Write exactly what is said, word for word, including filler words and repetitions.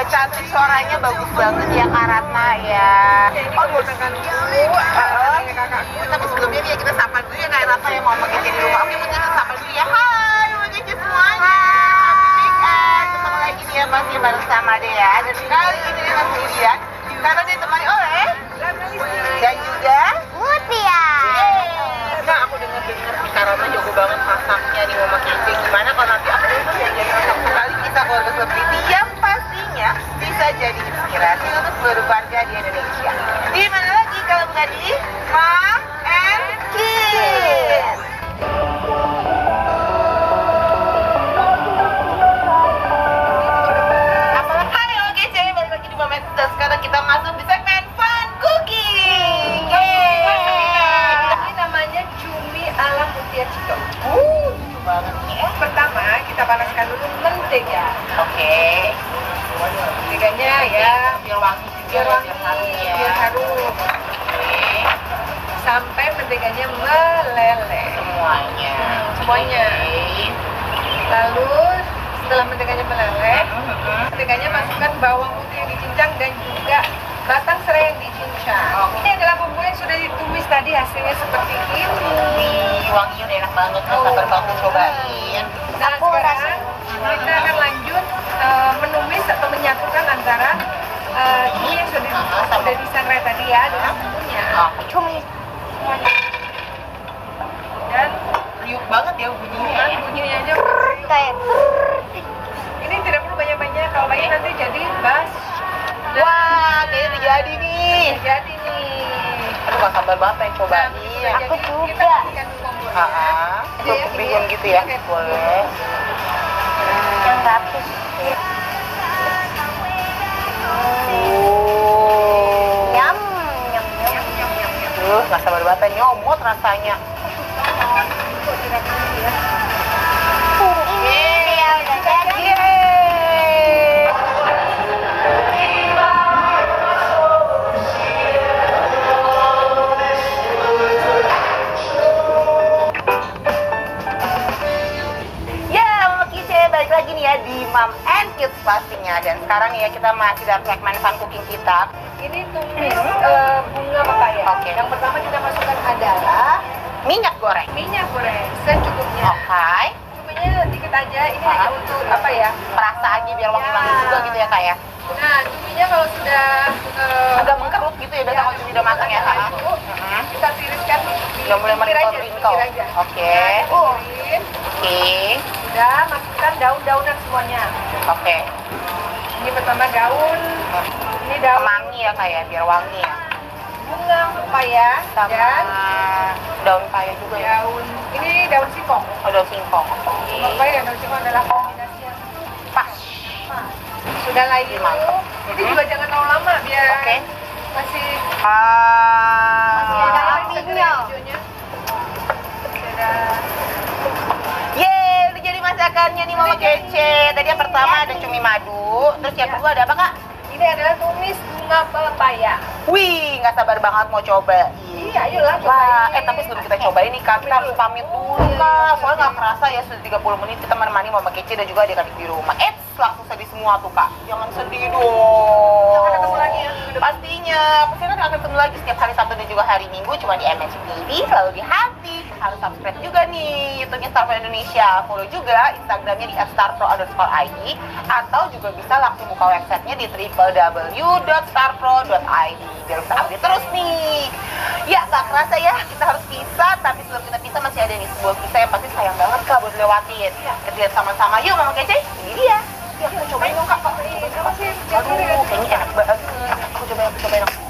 juga cantik, suaranya bagus banget ya Kak Ratna ya. Oh, gunakan dulu. Kakakku. Tapi sebelumnya dia kita sapa dulu ya Kak Ratna yang mau mengisi di rumah. Oke, kita sapa dulu ya. Hai, mengisi semuanya. Weekend ketemu lagi dia masih bersama Dea. Dan kali ini dia masih sendirian karena ditemani oleh dan juga Mutia. Nah, aku denger-denger Kak Ratna jago banget masaknya nih Mama Kece. Gimana kalau nanti aku itu diajarin masak sekali kita keluarga selebriti yang pastinya bisa jadi inspirasi untuk seluruh keluarga di Indonesia. Di mana lagi kalau bukan di Mom and Kids. Hai Mama Kece, balik lagi di Mom and Kids. Sekarang kita masuk di segmen Fun Cooking. Ini namanya cumi ala Mutia Cito. Uh, lucu banget ya. Pertama kita panaskan dulu mentega. Oke. Menteganya ya Biar wangi juga, biar wangi, biar harum ya. biar harum. Oke. Sampai menteganya meleleh. Semuanya. Semuanya. Oke. Lalu setelah menteganya meleleh, Mhm. menteganya masukkan bawang putih yang dicincang dan juga batang serai yang dicincang. Oke. Ini adalah bumbu yang sudah ditumis tadi, hasilnya seperti ini. Wih, wanginya udah enak banget. Nggak sabar banget cobain. Nah, Aku sekarang rasa- kita akan lanjut eh, menumis atau menyatukan antara eh, ini yang sudah, Ah, sama. sudah disangrai tadi ya dengan bumbunya. Oke, cumi. Dan Riuh banget ya bunyinya. kan ya. bunyinya aja. Kayak Ini tidak perlu banyak-banyak, kalau banyak nanti jadi bas. Wah, kayaknya udah jadi nih. Jadi nih. Aduh, nggak sabar banget pengen cobain. Nah, Aku jadi juga. Kita kasihkan dulu kompornya. Ah, Jadi untuk ini bikin gitu ya, pakai boleh. yang rapih. Oh. Nyam, nyam, nyam. Nyam, nyam, nyam, nyam. Duh, nggak sabar banget pengen nyomot rasanya. Kok tidak perlu ya? Ini dia udah jadi. Yeay. Ya, Mama Kice, balik lagi nih ya di Mom and Kids pastinya. Dan sekarang ya kita masih dalam segmen Fun Cooking kita. Ini tumis eh, bunga pepaya. Oke. Yang pertama kita masukkan adalah Minyak goreng. minyak goreng secukupnya. Oke. Cuminya dikit aja. Ini Ah. hanya untuk apa ya? Perasa aja biar wangi-wangi Ya. juga gitu ya Kak ya. Nah, cuminya kalau sudah eh, Agak mengkerut gitu ya, biasa kalau cumi udah matang ya Kak. Nah, itu Mhm. kita tiriskan. Udah mulai Pikir aja, meringkau-ringkau. pikir aja. Oke. Nah, Uh. tirin. Oke. Udah masukkan daun-daunan semuanya. Oke. Ini pertama daun. Ini daun Kemangi ya Kak ya, biar wangi ya. bunga pepaya Sama dan daun paya juga ya. daun ini daun singkong. Oh, daun singkong. Oke. Pepaya dan daun singkong adalah kombinasi yang Pas. pas. Sudah lah itu. Mantap. Ini Mhm. juga jangan terlalu lama biar Oke. masih Ah. masih ada apinya. segera hijaunya. Sudah. Yeay, udah jadi masakannya nih Mama Kece. Tadi yang pertama ada cumi madu, terus yang Ya. kedua ada apa Kak? Ini adalah tumis bunga pepaya. Wih, nggak sabar banget mau coba. Iya, ayolah Wah, cobain. eh tapi sebelum kita cobain nih Kak, kita harus pamit dulu Kak. Soalnya nggak kerasa ya sudah tiga puluh menit kita menemani Mama Kece dan juga adik-adik di rumah. Eits, langsung sedih semua tuh Kak. Jangan sedih dong. Jangan ketemu lagi ya. Pastinya, pasti kan akan ketemu lagi setiap hari Sabtu dan juga hari Minggu cuma di M N C T V, selalu di hati. Harus subscribe juga nih YouTube-nya Starpro Indonesia. Follow juga Instagramnya di at starpro underscore I D atau juga bisa langsung buka websitenya di w w w dot starpro dot i d biar bisa update terus nih. Ya, gak kerasa ya kita harus pisah, tapi sebelum kita pisah masih ada nih sebuah kisah yang pasti sayang banget Kak buat lewatin. Kita lihat sama-sama yuk Mama Kece, ini dia. Ya, kita cobain dong Kak. Apa sih? Aduh, kayaknya enak banget. Aku cobain, aku cobain.